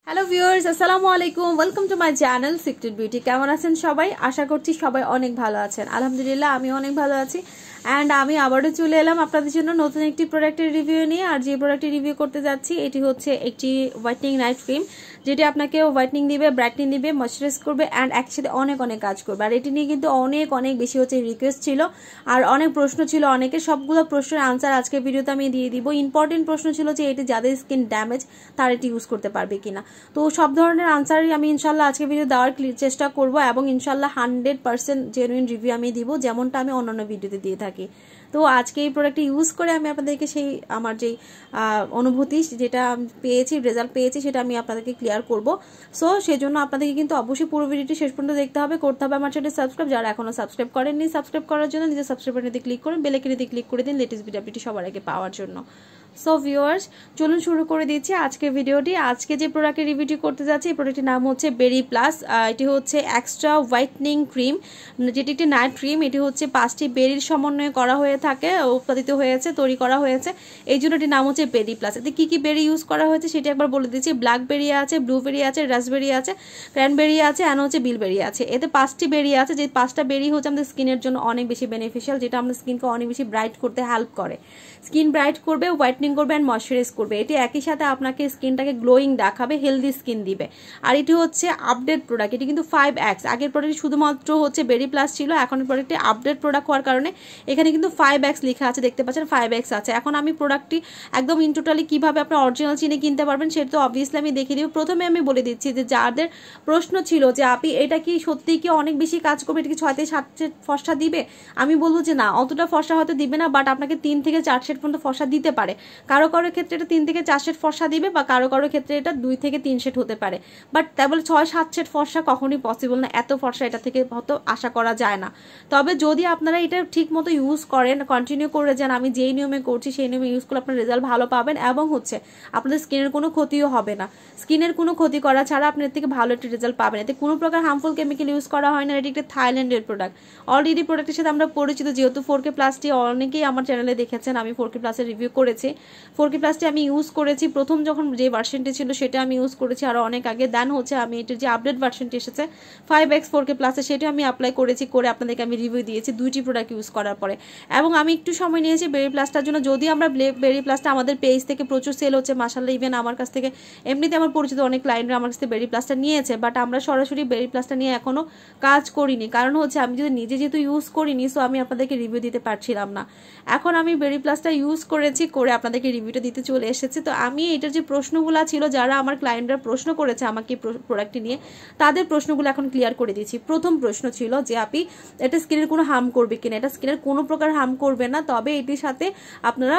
Hello viewers, আসসালামু আলাইকুম। Welcome to my channel secret beauty. কেমন আছেন সবাই? আশা করছি সবাই অনেক ভালো আছেন। আলহামদুলিল্লাহ আমি অনেক ভালো আছি। অ্যান্ড আমি আবারও চলে এলাম আপনাদের জন্য নতুন একটি প্রোডাক্টের রিভিউ নিয়ে। আর যে প্রোডাক্টের রিভিউ করতে যাচ্ছি এটি হচ্ছে একটি হোয়াইটনিং নাইট ক্রিম, যেটি আপনাকে হোয়াইটনিং দিবে, ব্রাইটনিং দিবে, ময়শ্চারাইজ করবে অ্যান্ড একসাথে অনেক অনেক কাজ করবে। আর এটি নিয়ে কিন্তু অনেক বেশি হচ্ছে রিকোয়েস্ট ছিল আর অনেক প্রশ্ন ছিল অনেকের। সবগুলো প্রশ্নের আনসার আজকে ভিডিওতে আমি দিয়ে দিব। ইম্পর্টেন্ট প্রশ্ন ছিল যে এটি যাদের স্কিন ড্যামেজ তারা এটি ইউজ করতে পারবে কিনা। তো সব ধরনের আনসারই আমি ইনশাল্লাহ আজকে ভিডিও দেওয়ার চেষ্টা করব এবং ইনশাল্লাহ 100% জেনুইন রিভিউ আমি দিব, যেমনটা আমি অন্যান্য ভিডিওতে দিয়ে থাকি। তো আজকে এই প্রোডাক্টটি ইউজ করে আমি আপনাদেরকে সেই আমার যেই অনুভূতি, যেটা পেয়েছি, রেজাল্ট পেয়েছি, সেটা আমি আপনাদেরকে ক্লিয়ার করব। সো সেই জন্য আপনাদেরকে কিন্তু অবশ্যই পুরো ভিডিওটি শেষ পর্যন্ত দেখতে হবে, করতে হবে আমার চ্যানেল সাবস্ক্রাইব। যারা এখনো সাবস্ক্রাইব করেননি, সাবস্ক্রাইব করার জন্য নিজের সাবস্ক্রাইব বাটনেতে ক্লিক করুন, বেল আইকনেতে ক্লিক করে দিন লেটেস্ট ভিডিও আপডেট সবার আগে পাওয়ার জন্য। সো ভিউয়ার্স, চলুন শুরু করে দিচ্ছি আজকের ভিডিওটি। আজকে যে প্রোডাক্টের রিভিউটি করতে যাচ্ছি এই প্রোডাক্টের নাম হচ্ছে বেরি প্লাস। এটি হচ্ছে এক্সট্রা হোয়াইটনিং ক্রিম, যেটি একটি নাইট ক্রিম। এটি হচ্ছে 5টি বেরির সমন্বয়ে করা হয়ে থাকে, উৎপাদিত হয়েছে, তৈরি করা হয়েছে, এই জন্য এটির নাম হচ্ছে বেরি প্লাস। এতে কি কি বেরি ইউজ করা হয়েছে সেটা একবার বলে দিচ্ছি। ব্ল্যাকবেরি আছে, ব্লুবেরি আছে, রাসবেরি আছে, ক্র্যানবেরি আছে অ্যান্ড হচ্ছে বিলবেরি আছে। এতে 5টি বেরি আছে, যে 5টা বেরি হচ্ছে আমাদের স্কিনের জন্য অনেক বেশি বেনিফিশিয়াল, যেটা আমাদের স্কিনকে অনেক বেশি ব্রাইট করতে হেল্প করে। স্কিন ব্রাইট করবে, হোয়াইটনিং করবে অ্যান্ড ময়শ্চারাইজ করবে। এটি একই সাথে আপনাকে স্কিনটাকে গ্লোয়িং দেখাবে, হেলদি স্কিন দিবে। আর এটি হচ্ছে আপডেট প্রোডাক্ট, এটি কিন্তু 5x। আগের প্রোডাক্ট শুধুমাত্র হচ্ছে বেরি প্লাস ছিল, এখন প্রোডাক্টটি আপডেট প্রোডাক্ট হওয়ার কারণে এখানে কিন্তু 5x লেখা আছে, দেখতে পাচ্ছেন 5x আছে। এখন আমি প্রোডাক্টটি একদম ইন টোটালি কীভাবে আপনার অরিজিনাল চিনে কিনতে পারবেন সেটা তো অবভিয়াসলি আমি দেখিয়ে দিব। প্রথমে আমি বলে দিচ্ছি যে যাদের প্রশ্ন ছিল যে আপনি এটা কি সত্যিই কি অনেক বেশি কাজ করবে, এটা কি 6 থেকে 7 সেট ফর্সা দিবে, আমি বলবো যে না, অতটা ফর্সা হয়তো দিবে না, বাট আপনাকে 3 থেকে 4 সেট পর্যন্ত ফর্সা দিতে পারে। কারো ক্ষেত্রে এটা 3 থেকে 4 সেট ফর্সা দিবে, বা কারো ক্ষেত্রে এটা 2 থেকে 3 সেট হতে পারে, বাট তা বলে 6-7 সেট ফর্সা কখনোই পসিবল না। এত ফর্সা এটা থেকে হয়তো আশা করা যায় না। তবে যদি আপনারা এটা ঠিক মতো ইউজ করেন, কন্টিনিউ করে যান, আমি যেই নিয়মে করছি সেই নিয়মে ইউজ করলে আপনার রেজাল্ট ভালো পাবেন এবং হচ্ছে আপনাদের স্কিনের কোনো ক্ষতিও হবে না। স্কিনের কোনো ক্ষতি করা ছাড়া আপনি এর থেকে ভালো একটা রেজাল্ট পাবেন। এতে কোনো প্রকার হার্মফুল কেমিক্যাল ইউজ করা হয় না। এটি একটা থাইল্যান্ডের প্রোডাক্ট। অলরেডি প্রোডাক্টের সাথে আমরা পরিচিত, যেহেতু 4K প্লাসটি অনেকেই আমার চ্যানেলে দেখেছেন, আমি 4K প্লাসের রিভিউ করেছি। 4K প্লাসটি আমি ইউজ করেছি, প্রথম যখন যে ভার্সনটি ছিল সেটা আমি ইউজ করেছি আরও অনেক আগে। দেন হচ্ছে আমি এটির যে আপডেট ভার্সনটি এসেছে 5x 4K প্লাসে, সেটা আমি অ্যাপ্লাই করেছি, করে আপনাদেরকে আমি রিভিউ দিয়েছি 2টি প্রোডাক্ট ইউজ করার পরে। এবং আমি একটু সময় নিয়েছি বেরি প্লাসটার জন্য। যদি আমরা বেরি প্লাসটা আমাদের পেজ থেকে প্রচুর সেল হচ্ছে মাশাআল্লাহ, ইভেন আমার কাছ থেকে এমনিতে আমার পরিচিত অনেক ক্লায়েন্টরা আমার কাছ থেকে বেরি প্লাসটা নিয়েছে, বাট আমরা সরাসরি বেরি প্লাসটা নিয়ে এখনও কাজ করিনি। কারণ হচ্ছে আমি যদি নিজে যেহেতু ইউজ করিনি, সো আমি আপনাদেরকে রিভিউ দিতে পারছিলাম না। এখন আমি বেরি প্লাসটা ইউজ করেছি, করে আপনাদেরকে রিভিউটা দিতে চলে এসেছি। তো আমি এটার যে প্রশ্নগুলো ছিল, যারা আমার ক্লায়েন্টরা প্রশ্ন করেছে আমাকে প্রোডাক্টটি নিয়ে, তাদের প্রশ্নগুলো এখন ক্লিয়ার করে দিচ্ছি। প্রথম প্রশ্ন ছিল যে আপনি এটা স্কিনের কোনো হার্ম করবে কিনা। এটা স্কিনের কোনো প্রকার হার্ম করবে না, তবে এটির সাথে আপনারা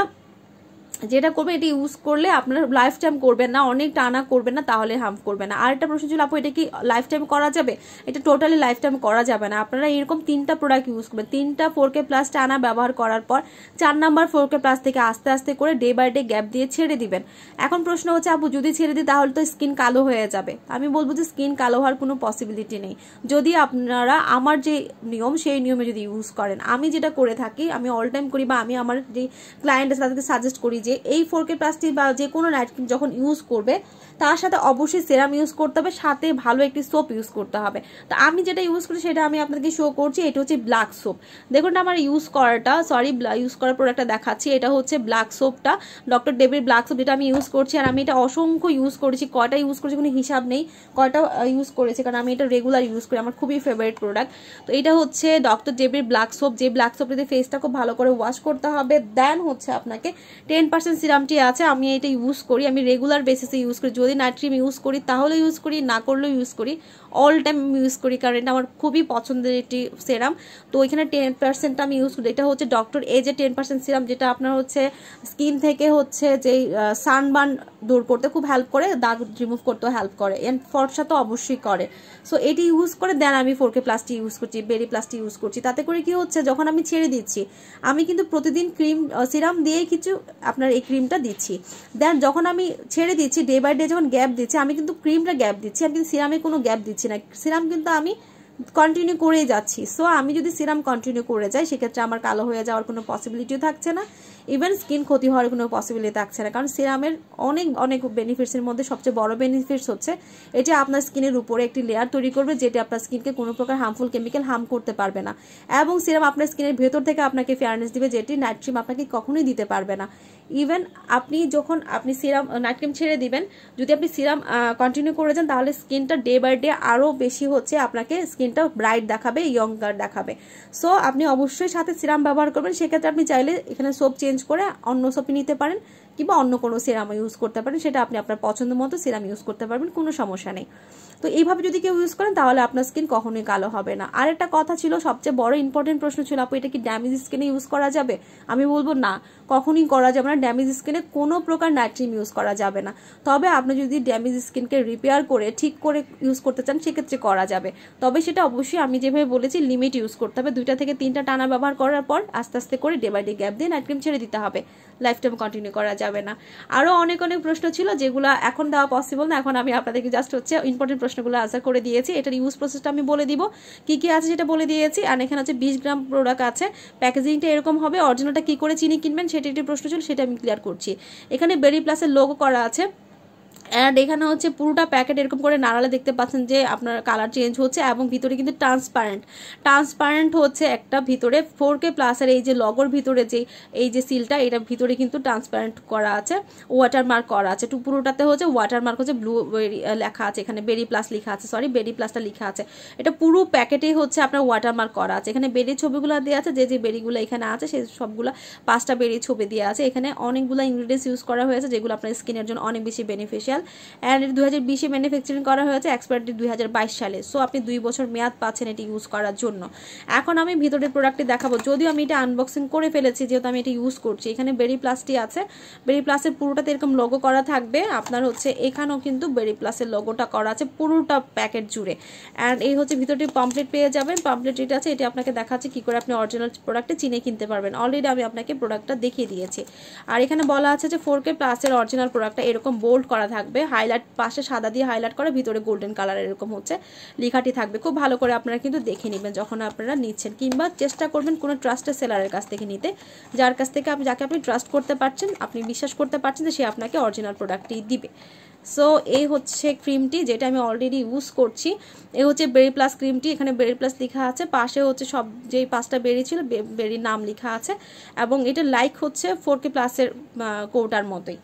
যেটা করবে, এটি ইউজ করলে আপনারা লাইফ টাইম করবেন না, অনেক টানা করবেন না, তাহলে হার্ম করবে না। আর একটা প্রশ্ন ছিল আপু এটা কি লাইফ টাইম করা যাবে। এটা টোটালি লাইফ টাইম করা যাবে না। আপনারা এরকম 3টা প্রোডাক্ট ইউজ করবেন, 3টা 4K প্লাস টানা ব্যবহার করার পর 4 নাম্বার 4K প্লাস থেকে আস্তে আস্তে করে ডে বাই ডে গ্যাপ দিয়ে ছেড়ে দিবেন। এখন প্রশ্ন হচ্ছে আপু যদি ছেড়ে দিই তাহলে তো স্কিন কালো হয়ে যাবে। আমি বলবো যে স্কিন কালো হওয়ার কোনো পসিবিলিটি নেই, যদি আপনারা আমার যে নিয়ম সেই নিয়মে যদি ইউজ করেন। আমি যেটা করে থাকি, আমি অল টাইম করি, বা আমি আমার যে ক্লায়েন্ট আছে তাদেরকে সাজেস্ট করি যে এই 4K প্লাসটি বা যে কোনো নাইট ক্রিম যখন ইউজ করবে তার সাথে অবশ্যই সেরাম ইউজ করতে হবে, সাথে ভালো একটি সোপ ইউজ করতে হবে। তো আমি যেটা ইউজ করি সেটা আমি আপনাদেরকে শো করছি। এটা হচ্ছে ব্ল্যাক সোপ। দেখুন আমার ইউজ করার প্রোডাক্টটা দেখাচ্ছি। এটা হচ্ছে ব্ল্যাক সোপটা, ডক্টর ডেভির ব্ল্যাক সোপ, যেটা আমি ইউজ করছি। আর আমি এটা অসংখ্য ইউজ করেছি, কয়টা ইউজ করেছি কোনো হিসাব নেই, কয়টা ইউজ করেছি, কারণ আমি এটা রেগুলার ইউজ করি, আমার খুবই ফেভারিট প্রোডাক্ট। তো এটা হচ্ছে ডক্টর ডেভির ব্ল্যাক সোপ, যে ব্ল্যাক সোপটিতে ফেসটা খুব ভালো করে ওয়াশ করতে হবে। দেন হচ্ছে আপনাকে 10% সিরামটি আছে, আমি এটা ইউজ করি, আমি রেগুলার বেসিসে ইউজ করি। যদি নাইট ক্রিম ইউজ করি তাহলে ইউজ করি, না করলেও ইউজ করি, অল টাইম ইউজ করি, কারণ এটা আমার খুবই পছন্দের একটি সিরাম। তো এখানে 10% আমি ইউজ করি। এটা হচ্ছে ডক্টর এজে 10% সিরাম, যেটা আপনার হচ্ছে স্কিন থেকে হচ্ছে যে সানবার্ন দূর করতে খুব হেল্প করে, দাগ রিমুভ করতেও হেল্প করে, এন্ড ফর্সা তো অবশ্যই করে। সো এটি ইউজ করে দেন আমি 4K প্লাসটি ইউজ করছি, বেরি প্লাসটি ইউজ করছি। তাতে করে কি হচ্ছে, যখন আমি ছেড়ে দিচ্ছি, আমি কিন্তু প্রতিদিন সিরাম দিয়ে কিছু আপনার এই ক্রিমটা দিচ্ছি। দেন যখন আমি ছেড়ে দিচ্ছি, ডে বাই ডে যখন গ্যাপ দিচ্ছি, আমি কিন্তু ক্রিমটা গ্যাপ দিচ্ছি, আমি কিন্তু সিরামে কোনো গ্যাপ দিচ্ছি না। সিরাম কিন্তু আমি কন্টিনিউ করেই যাচ্ছি। সো আমি যদি সিরাম কন্টিনিউ করে যাই সেক্ষেত্রে আমার কালো হয়ে যাওয়ার কোনো পসিবিলিটিও থাকছে না। ইভেন স্কিন ক্ষতি হওয়ার কোনো পসিবিলিটি থাকছে না, কারণ সিরামের অনেক অনেক বেনিফিটসের মধ্যে সবচেয়ে বড় বেনিফিটস হচ্ছে এটা আপনার স্কিনের উপরে একটি লেয়ার তৈরি করবে, যেটা আপনার স্কিনকে কোনো প্রকার হার্মফুল কেমিক্যাল হার্ম করতে পারবে না। এবং সিরাম আপনার স্কিনের ভেতর থেকে আপনাকে ফেয়ারনেস দিবে, যেটি নাইট ক্রিম আপনাকে কখনোই দিতে পারবে না। ইভেন যখন আপনি সিরাম নাইট ক্রিম ছেড়ে দিবেন, যদি আপনি সিরাম কন্টিনিউ করে যান, তাহলে স্কিনটা ডে বাই ডে আরও বেশি হচ্ছে আপনাকে স্কিনটা ব্রাইট দেখাবে, ইয়ঙ্গার দেখাবে। সো আপনি অবশ্যই সাথে সিরাম ব্যবহার করবেন। সেক্ষেত্রে আপনি চাইলে এখানে সোপ চেঞ্জ করে অন্য সোপই নিতে পারেন, কিংবা অন্য কোনো সিরাম ইউজ করতে পারেন, সেটা আপনি আপনার পছন্দ মতো সিরাম ইউজ করতে পারবেন, কোনো সমস্যা নেই। তো এইভাবে যদি কেউ ইউজ করেন তাহলে আপনার স্কিন কখনোই কালো হবে না। আর একটা কথা ছিল, সবচেয়ে বড় ইম্পর্টেন্ট প্রশ্ন ছিল, আপু এটা কি ড্যামেজ স্কিনে ইউজ করা যাবে? আমি বলবো না, কখনোই করা যাবে না। ড্যামেজ স্কিনে কোনো প্রকার নাইট ক্রিম ইউজ করা যাবে না। তবে আপনি যদি ড্যামেজ স্কিনকে রিপেয়ার করে ঠিক করে ইউজ করতে চান, সেক্ষেত্রে করা যাবে। তবে সেটা অবশ্যই আমি যেভাবে বলেছি লিমিট ইউজ করতে হবে। 2টা থেকে 3টা টানা ব্যবহার করার পর আস্তে আস্তে করে ডে বাই ডে গ্যাপ দিয়ে নাইট ক্রিম ছেড়ে দিতে হবে, লাইফ টাইম কন্টিনিউ করা যাবে না। আরও অনেক অনেক প্রশ্ন ছিল যেগুলো এখন দেওয়া পসিবল না। এখন আমি আপনাদেরকে জাস্ট হচ্ছে ইম্পর্টেন্ট প্রশ্নগুলো আনসার করে দিয়েছি। এটার ইউজ প্রসেসটা আমি বলে দিব, কি কি আছে সেটা বলে দিয়েছি। আর এখানে হচ্ছে 20 গ্রাম প্রোডাক্ট আছে, প্যাকেজিংটা এরকম হবে। অরিজিনালটা কি করে চিনি কিনবেন সেটা একটি প্রশ্ন ছিল, সেটা আমি ক্লিয়ার করছি। এখানে বেরি প্লাসের লোগো করা আছে। অ্যান্ড এখানে হচ্ছে পুরোটা প্যাকেট এরকম করে নাড়ালে দেখতে পাচ্ছেন যে আপনার কালার চেঞ্জ হচ্ছে, এবং ভিতরে কিন্তু ট্রান্সপারেন্ট হচ্ছে একটা ভিতরে 4K প্লাসের এই যে লগোর ভিতরে যে এই যে সিলটা, এটা ভিতরে কিন্তু ট্রান্সপারেন্ট করা আছে, ওয়াটারমার্ক করা আছে। পুরোটাতে হচ্ছে ওয়াটারমার্ক হচ্ছে ব্লু লেখা আছে, এখানে বেরি প্লাস লেখা আছে, সরি বেরি প্লাসটা লেখা আছে। এটা পুরো প্যাকেটেই হচ্ছে আপনার ওয়াটারমার্ক করা আছে। এখানে বেরির ছবিগুলো দেওয়া আছে, যে যে বেরিগুলো এখানে আছে সেই সবগুলো 5টা বেরির ছবি দেওয়া আছে। এখানে অনেকগুলো ইনগ্রিডিয়েন্টস ইউজ করা হয়েছে, যেগুলো আপনার স্কিনের জন্য অনেক বেশি বেনিফিশিয়াল। অ্যান্ড এটি 2020-এ ম্যানুফ্যাকচারিং করা হয়েছে, এক্সপায়ারি ডেট 2022 সালে। সো আপনি 2 বছর মেয়াদ পাচ্ছেন এটি ইউজ করার জন্য। এখন আমি ভিতরের প্রোডাক্টটি দেখাবো, যদিও আমি এটা আনবক্সিং করে ফেলেছি, যেহেতু আমি এটা ইউজ করছি। এখানে বেরি প্লাসটি আছে, বেরি প্লাসের পুরোটাতে এরকম লোগো করা থাকবে। আপনার হচ্ছে এখানেও কিন্তু বেরি প্লাসের লোগোটা করা আছে পুরোটা প্যাকেট জুড়ে। অ্যান্ড এই হচ্ছে ভিতরটি পমপ্লেট পেয়ে যাবেন। পমপ্লেট যেটা আছে এটি আপনাকে দেখাচ্ছে কি করে আপনি অরিজিনাল প্রোডাক্টে চিনে কিনতে পারবেন। অলরেডি আমি আপনাকে প্রোডাক্টটা দেখিয়ে দিয়েছি। আর এখানে বলা আছে যে 4K প্লাসের অরিজিনাল প্রোডাক্টটা এরকম বোল্ড করা থাকবে, হাইলাইট পাশে সাদা দিয়ে হাইলাইট করে, ভিতরে গোল্ডেন কালার এরকম হচ্ছে লেখাটি থাকবে। খুব ভালো করে আপনারা কিন্তু দেখে নেবেন যখন আপনারা নিচ্ছেন, কিংবা চেষ্টা করবেন কোনো ট্রাস্টেড সেলারের কাছ থেকে নিতে, যার কাছ থেকে যাকে আপনি ট্রাস্ট করতে পারছেন, আপনি বিশ্বাস করতে পারছেন যে সে আপনাকে অরিজিনাল প্রোডাক্টটি দিবে। সো এই হচ্ছে ক্রিমটি, যেটা আমি অলরেডি ইউজ করছি। এই হচ্ছে বেরি প্লাস ক্রিমটি, এখানে বেরি প্লাস লেখা আছে, পাশে হচ্ছে সব যেই 5টা বেরি ছিল বেরির নাম লেখা আছে, এবং এটা লাইক হচ্ছে 4K প্লাসের কৌটার মতোই।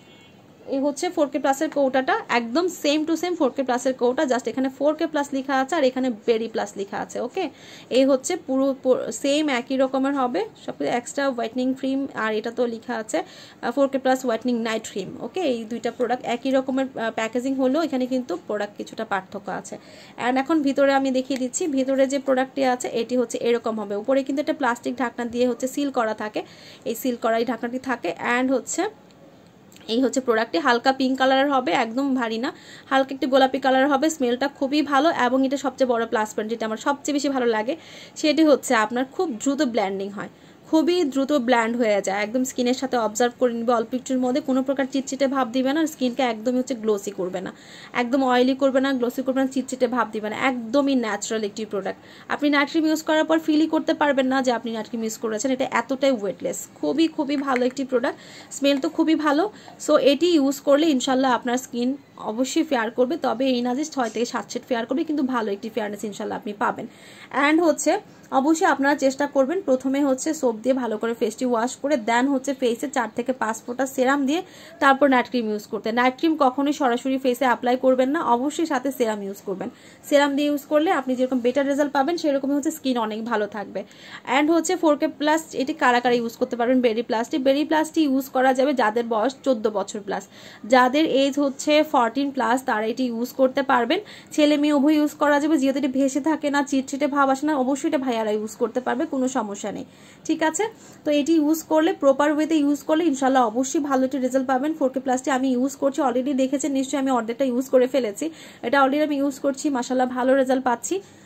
এই হচ্ছে 4K প্লাসের কৌটাটা, একদম সেম টু সেম 4K প্লাসের কৌটা, জাস্ট এখানে 4K প্লাস লেখা আছে আর এখানে বেরি প্লাস লেখা আছে। ওকে, এই হচ্ছে পুরো সেম একই রকমের হবে, সব এক্সট্রা হোয়াইটনিং ক্রিম, আর এটা তো লেখা আছে 4K plus whitening night cream. Okay, এই দুইটা প্রোডাক্ট একই রকমের প্যাকেজিং হলেও এখানে কিন্তু প্রোডাক্ট কিছুটা পার্থক্য আছে। অ্যান্ড এখন ভিতরে আমি দেখিয়ে দিচ্ছি, ভিতরে যে প্রোডাক্টটি আছে এটি হচ্ছে এরকম হবে। উপরে কিন্তু একটা প্লাস্টিক ঢাকনা দিয়ে হচ্ছে সিল করা থাকে, এই সিল করা এই ঢাকনাটি থাকে। অ্যান্ড হচ্ছে এই হচ্ছে প্রোডাক্টটি, হালকা পিঙ্ক কালারের হবে, একদম ভারী না, হালকা একটু গোলাপি কালার হবে। স্মেলটা খুবই ভালো, এবং এটা সবচেয়ে বড় প্লাস পয়েন্ট যেটা আমার সবচেয়ে বেশি ভালো লাগে, সেটি হচ্ছে আপনার খুব দ্রুত ব্ল্যান্ডিং হয়, খুবই দ্রুত ব্ল্যান্ড হয়ে যায়, একদম স্কিনের সাথে অবজার্ভ করে নিবে অল্প একটুর মধ্যে, কোনো প্রকার চিটচিটে ভাব দিবে না, স্কিনকে একদমই হচ্ছে গ্লোসি করবে না, একদম অয়েলি করবে না, গ্লোসি করবে না, চিটচিটে ভাব দিবে না, একদমই ন্যাচারাল একটি প্রোডাক্ট। আপনি নাইট ক্রিম ইউজ করার পর ফিলই করতে পারবেন না যে আপনি নাইট ক্রিম ইউজ করেছেন, এটা এতটাই ওয়েটলেস, খুবই খুবই ভালো একটি প্রোডাক্ট, স্মেল তো খুবই ভালো। সো এটি ইউজ করলে ইনশাল্লাহ আপনার স্কিন অবশ্যই ফেয়ার করবে, তবে এই না যে 6 থেকে 7 শেড ফেয়ার করবে, কিন্তু ভালো একটি ফেয়ারনেস ইনশাল্লাহ আপনি পাবেন। অ্যান্ড হচ্ছে অবশ্যই আপনারা চেষ্টা করবেন প্রথমে হচ্ছে সোপ দিয়ে ভালো করে ফেসটি ওয়াশ করে, দেন হচ্ছে ফেসে 4 থেকে 5 ফোঁটা সেরাম দিয়ে তারপর নাইট ক্রিম ইউজ করতে। নাইট ক্রিম কখনোই সরাসরি ফেসে অ্যাপ্লাই করবেন না, অবশ্যই সাথে সেরাম ইউজ করবেন। সেরাম দিয়ে ইউজ করলে আপনি যেরকম বেটার রেজাল্ট পাবেন, সেরকমই হচ্ছে স্কিন অনেক ভালো থাকবে। অ্যান্ড হচ্ছে 4K প্লাস এটি কারা কারা ইউজ করতে পারবেন, বেরি প্লাসটি ইউজ করা যাবে যাদের বয়স 14 বছর প্লাস, যাদের এজ হচ্ছে 14 প্লাস, তারা এটি ইউজ করতে পারবেন। ছেলে মেয়ে উভয় ইউজ করা যাবে, যেহেতু এটি ভেসে থাকে না, চিটচিটে ভাব আসে না, অবশ্যই এটা ভাইয়ারা ইউজ করতে পারবে, কোনো সমস্যা নেই। ঠিক আছে, তো এটি ইউজ করলে প্রপার ওয়েতে ইউজ করলে ইনশাল্লাহ অবশ্যই ভালো একটি রেজাল্ট পাবেন। 4K প্লাসটি আমি ইউজ করছি, অলরেডি দেখেছেন নিশ্চয়ই, আমি অর্ধেকটা ইউজ করে ফেলেছি, এটা অলরেডি আমি ইউজ করছি, মাশাআল্লাহ ভালো রেজাল্ট পাচ্ছি।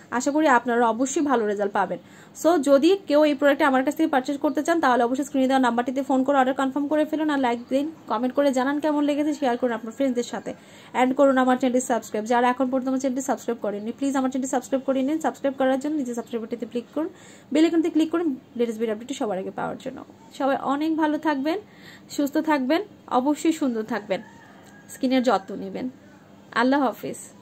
আশা করি আপনারা অবশ্যই ভালো রেজাল্ট পাবেন। সো যদি কেউ এই প্রোডাক্টটি আমার কাছ থেকে পারচেজ করতে চান তাহলে অবশ্যই স্ক্রিনে দেওয়া নাম্বারটিতে ফোন করে অর্ডার কনফার্ম করে ফেলুন, আর লাইক দিন, কমেন্ট করে জানান কেমন লেগেছে, শেয়ার করুন আপনার ফ্রেন্ডসদের সাথে, অ্যাড করুন আমার চ্যানেলটি সাবস্ক্রাইব। যারা এখন পর্যন্ত আমার চ্যানেলটি সাবস্ক্রাইব করেননি প্লিজ আমার চ্যানেলটি সাবস্ক্রাইব করে নিন। সাবস্ক্রাইব করার জন্য নিচে সাবস্ক্রাইব বাটনটিতে ক্লিক করুন, বেল আইকনটিতে ক্লিক করুন লেটেস্ট ভিডিও আপডেটটি সবার আগে পাওয়ার জন্য। সবাই অনেক ভালো থাকবেন, সুস্থ থাকবেন, অবশ্যই সুন্দর থাকবেন, স্কিনের যত্ন নেবেন। আল্লাহ হাফিজ।